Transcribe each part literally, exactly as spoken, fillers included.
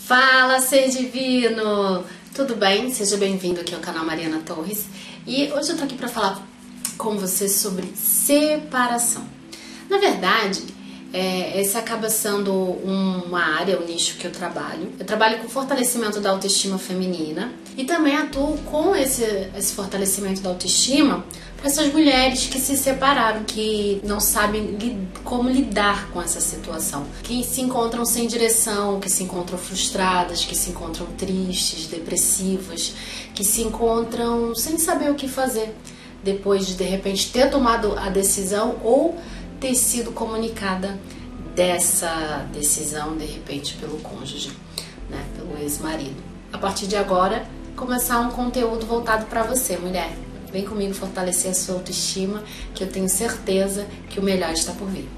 Fala, ser divino! Tudo bem? Seja bem-vindo aqui ao canal Mariana Torres. E hoje eu tô aqui para falar com você sobre separação. Na verdade, é, essa acaba sendo uma área, um nicho que eu trabalho. Eu trabalho com fortalecimento da autoestima feminina e também atuo com esse, esse fortalecimento da autoestima para essas mulheres que se separaram, que não sabem como lidar com essa situação, que se encontram sem direção, que se encontram frustradas, que se encontram tristes, depressivas, que se encontram sem saber o que fazer depois de de repente ter tomado a decisão ou ter sido comunicada dessa decisão de repente pelo cônjuge, né, pelo ex-marido. A partir de agora, começar um conteúdo voltado para você, mulher. Vem comigo fortalecer a sua autoestima, que eu tenho certeza que o melhor está por vir.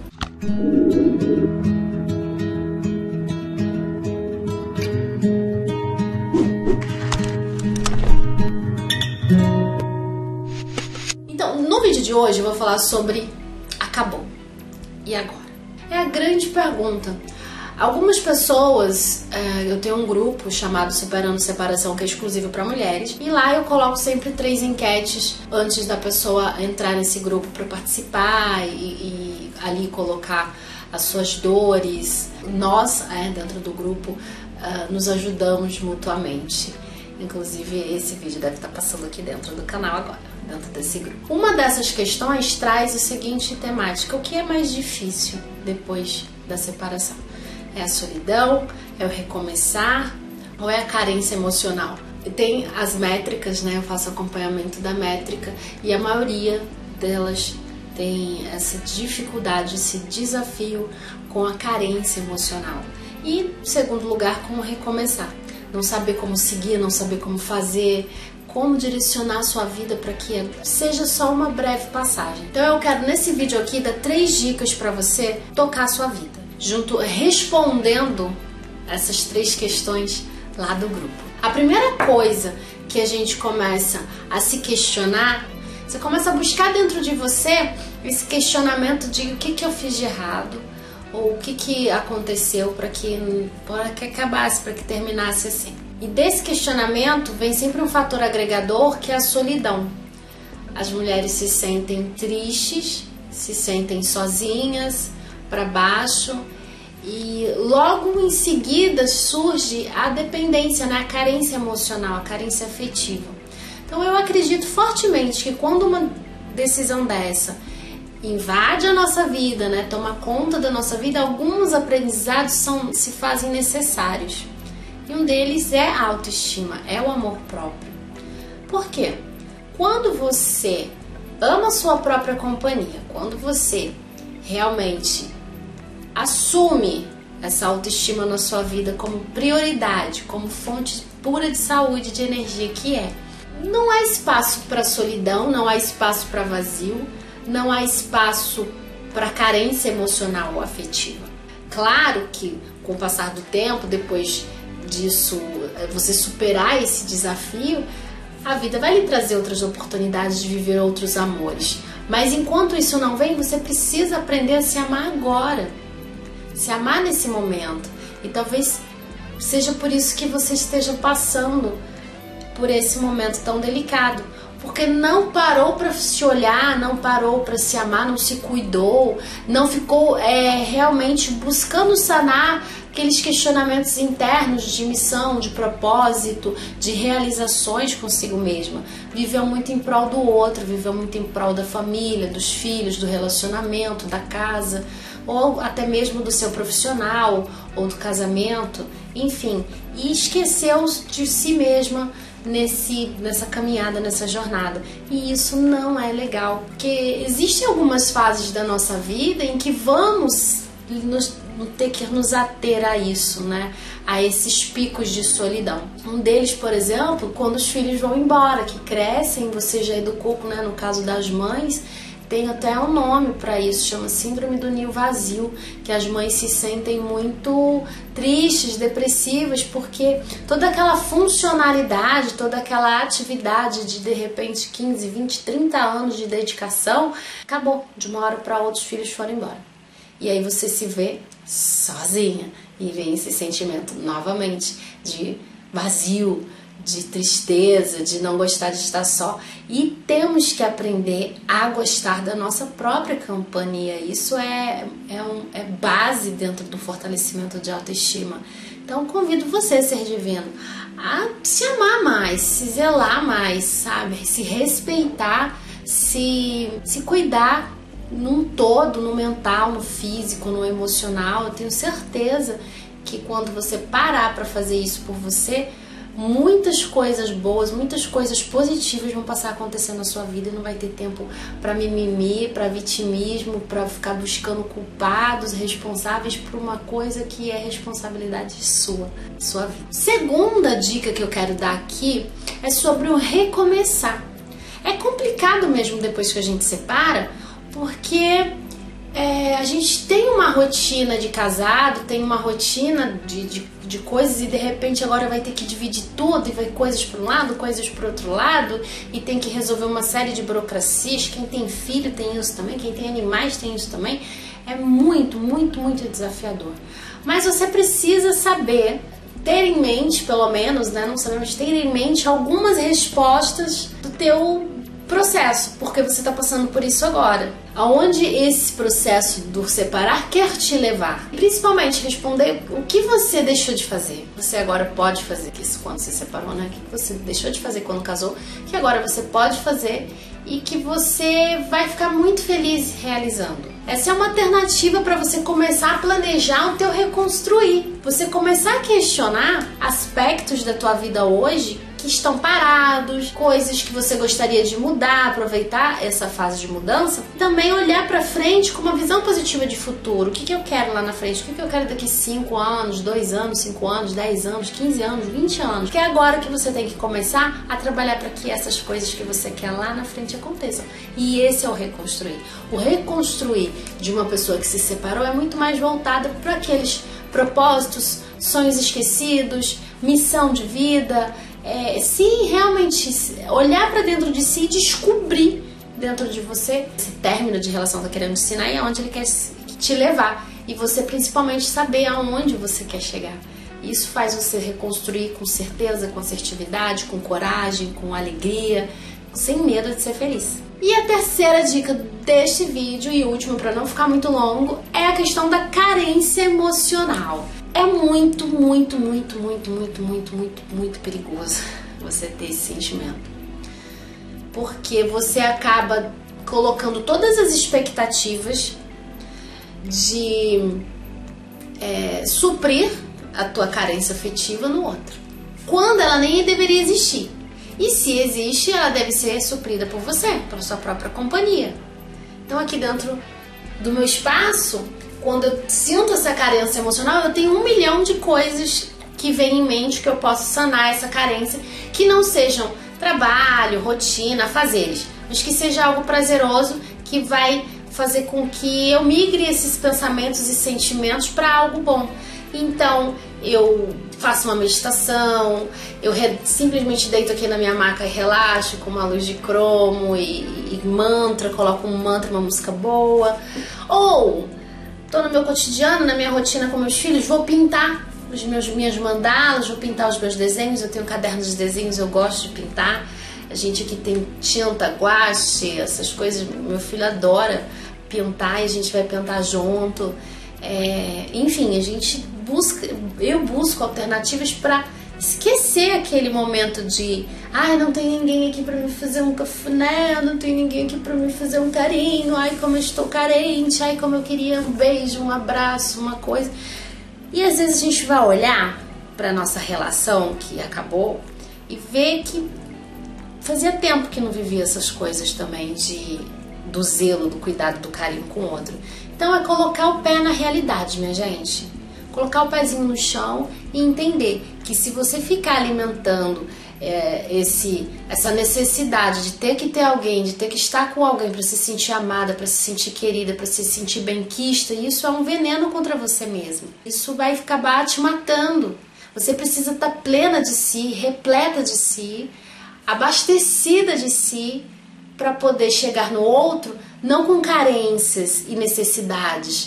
Então, no vídeo de hoje eu vou falar sobre acabou. E agora? É a grande pergunta. Algumas pessoas, eu tenho um grupo chamado Superando Separação, que é exclusivo para mulheres, e lá eu coloco sempre três enquetes antes da pessoa entrar nesse grupo para participar e, e ali colocar as suas dores. Nós, é, dentro do grupo, nos ajudamos mutuamente. Inclusive, esse vídeo deve estar passando aqui dentro do canal agora, dentro desse grupo. Uma dessas questões traz o seguinte temática: o que é mais difícil depois da separação? É a solidão? É o recomeçar? Ou é a carência emocional? Tem as métricas, né? Eu faço acompanhamento da métrica e a maioria delas tem essa dificuldade, esse desafio com a carência emocional. E, em segundo lugar, com o recomeçar. Não saber como seguir, não saber como fazer, como direcionar a sua vida para que seja só uma breve passagem. Então eu quero nesse vídeo aqui dar três dicas para você tocar a sua vida, junto respondendo essas três questões lá do grupo. A primeira coisa que a gente começa a se questionar, você começa a buscar dentro de você esse questionamento de o que que eu fiz de errado, ou o que que aconteceu para que, para que acabasse, para que terminasse assim. E desse questionamento vem sempre um fator agregador, que é a solidão. As mulheres se sentem tristes, se sentem sozinhas, para baixo, e logo em seguida surge a dependência, né? A carência emocional, a carência afetiva. Então eu acredito fortemente que quando uma decisão dessa invade a nossa vida, né, toma conta da nossa vida, alguns aprendizados são, se fazem necessários. E um deles é a autoestima, é o amor próprio. Por quê? Quando você ama a sua própria companhia, quando você realmente assume essa autoestima na sua vida como prioridade, como fonte pura de saúde, de energia que é, não há espaço para solidão, não há espaço para vazio, não há espaço para carência emocional ou afetiva. Claro que com o passar do tempo, depois disso, você superar esse desafio, a vida vai lhe trazer outras oportunidades de viver outros amores. Mas enquanto isso não vem, você precisa aprender a se amar agora, se amar nesse momento. E talvez seja por isso que você esteja passando por esse momento tão delicado, porque não parou para se olhar, não parou para se amar, não se cuidou, não ficou é, realmente buscando sanar aqueles questionamentos internos de missão, de propósito, de realizações consigo mesma. Viveu muito em prol do outro, viveu muito em prol da família, dos filhos, do relacionamento, da casa, ou até mesmo do seu profissional, ou do casamento, enfim, e esqueceu de si mesma nesse, nessa caminhada, nessa jornada. E isso não é legal, porque existem algumas fases da nossa vida em que vamos nos, ter que nos ater a isso, né? A esses picos de solidão. Um deles, por exemplo, quando os filhos vão embora, que crescem, você já educou, né? No caso das mães, tem até um nome para isso, chama Síndrome do Ninho Vazio, que as mães se sentem muito tristes, depressivas, porque toda aquela funcionalidade, toda aquela atividade de de repente quinze, vinte, trinta anos de dedicação, acabou, de uma hora para outra os filhos foram embora. E aí você se vê sozinha. E vem esse sentimento novamente de vazio, de tristeza, de não gostar de estar só. E temos que aprender a gostar da nossa própria companhia. Isso é, é, um, é base dentro do fortalecimento de autoestima. Então convido você, ser divino, a se amar mais, se zelar mais, sabe? Se respeitar, se, se cuidar num todo, no mental, no físico, no emocional. Eu tenho certeza que quando você parar para fazer isso por você, muitas coisas boas, muitas coisas positivas vão passar a acontecer na sua vida e não vai ter tempo para mimimi, para vitimismo, para ficar buscando culpados, responsáveis por uma coisa que é responsabilidade sua, sua vida. Segunda dica que eu quero dar aqui é sobre o recomeçar. É complicado mesmo depois que a gente separa, porque é, a gente tem uma rotina de casado, tem uma rotina de, de, de coisas e de repente agora vai ter que dividir tudo e vai coisas para um lado, coisas para outro lado e tem que resolver uma série de burocracias. Quem tem filho tem isso também, quem tem animais tem isso também. É muito, muito, muito desafiador. Mas você precisa saber, ter em mente, pelo menos, né, não sabemos, ter em mente algumas respostas do teu processo, porque você está passando por isso agora. Aonde esse processo do separar quer te levar? Principalmente responder o que você deixou de fazer. Você agora pode fazer, que isso quando se separou, né? O que você deixou de fazer quando casou, que agora você pode fazer e que você vai ficar muito feliz realizando. Essa é uma alternativa para você começar a planejar o teu reconstruir. Você começar a questionar aspectos da tua vida hoje que estão parados, coisas que você gostaria de mudar, aproveitar essa fase de mudança. Também olhar para frente com uma visão positiva de futuro. O que, que eu quero lá na frente? O que, que eu quero daqui cinco anos, dois anos, cinco anos, dez anos, quinze anos, vinte anos? Que é agora que você tem que começar a trabalhar para que essas coisas que você quer lá na frente aconteçam. E esse é o reconstruir. O reconstruir de uma pessoa que se separou é muito mais voltado para aqueles propósitos, sonhos esquecidos, missão de vida. É, se realmente olhar para dentro de si e descobrir dentro de você esse término de relação está querendo ensinar e aonde ele quer te levar, e você principalmente saber aonde você quer chegar. Isso faz você reconstruir com certeza, com assertividade, com coragem, com alegria, sem medo de ser feliz. E a terceira dica deste vídeo, e última para não ficar muito longo, é a questão da carência emocional. É muito, muito, muito, muito, muito, muito, muito, muito perigoso você ter esse sentimento. Porque você acaba colocando todas as expectativas de é, suprir a tua carência afetiva no outro, quando ela nem deveria existir. E se existe, ela deve ser suprida por você, pela sua própria companhia. Então aqui dentro do meu espaço, quando eu sinto essa carência emocional, eu tenho um milhão de coisas que vem em mente que eu posso sanar essa carência, que não sejam trabalho, rotina, afazeres, mas que seja algo prazeroso que vai fazer com que eu migre esses pensamentos e sentimentos para algo bom. Então eu faço uma meditação, eu simplesmente deito aqui na minha maca e relaxo com uma luz de cromo e, e mantra, coloco um mantra, uma música boa, ou tô no meu cotidiano, na minha rotina com meus filhos, vou pintar os meus minhas mandalas, vou pintar os meus desenhos. Eu tenho um caderno de desenhos, eu gosto de pintar. A gente aqui tem tinta, guache, essas coisas. Meu filho adora pintar e a gente vai pintar junto. É, enfim, a gente busca, eu busco alternativas para esquecer aquele momento de ai, não tem ninguém aqui para me fazer um cafuné, não tem ninguém aqui para me fazer um carinho, ai, como eu estou carente, ai, como eu queria um beijo, um abraço, uma coisa. E às vezes a gente vai olhar para nossa relação que acabou e ver que fazia tempo que não vivia essas coisas também de, do zelo, do cuidado, do carinho com o outro. Então é colocar o pé na realidade, minha gente. Colocar o pezinho no chão e entender que se você ficar alimentando é, esse, essa necessidade de ter que ter alguém, de ter que estar com alguém para se sentir amada, para se sentir querida, para se sentir benquista, isso é um veneno contra você mesmo. Isso vai acabar te matando. Você precisa estar plena de si, repleta de si, abastecida de si, para poder chegar no outro não com carências e necessidades,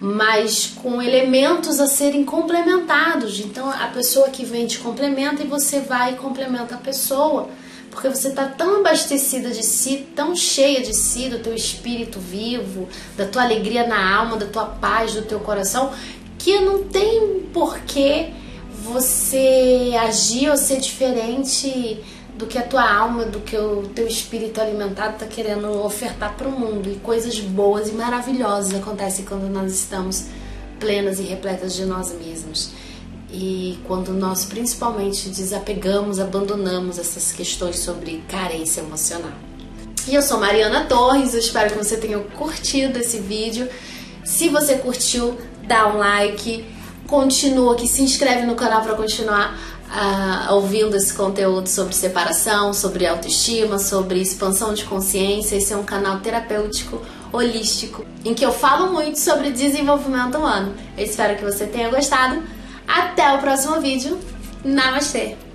mas com elementos a serem complementados. Então a pessoa que vem te complementa e você vai e complementa a pessoa, porque você está tão abastecida de si, tão cheia de si, do teu espírito vivo, da tua alegria na alma, da tua paz, do teu coração, que não tem porquê você agir ou ser diferente do que a tua alma, do que o teu espírito alimentado está querendo ofertar para o mundo. E coisas boas e maravilhosas acontecem quando nós estamos plenas e repletas de nós mesmos. E quando nós principalmente desapegamos, abandonamos essas questões sobre carência emocional. E eu sou Mariana Torres, eu espero que você tenha curtido esse vídeo. Se você curtiu, dá um like, continua aqui, se inscreve no canal para continuar uh, ouvindo esse conteúdo sobre separação, sobre autoestima, sobre expansão de consciência. Esse é um canal terapêutico, holístico, em que eu falo muito sobre desenvolvimento humano. Eu espero que você tenha gostado. Até o próximo vídeo. Namastê!